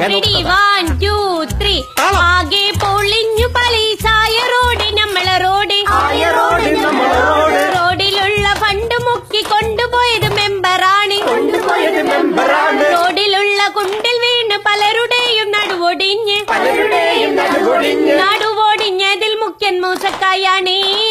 1 2 3 ആകെ പൊളിഞ്ഞു പലീസായ റോഡ് നമ്മളെ റോഡ് റോഡിലുള്ള ഫണ്ട് മുക്കി കൊണ്ടുപോയത് മെമ്പറാണ് റോഡിലുള്ള കുണ്ടിൽ വീണ് പലരുടെയും നടുവൊടിഞ്ഞതിൽ മുഖ്യൻ മൂസക്കായാണ്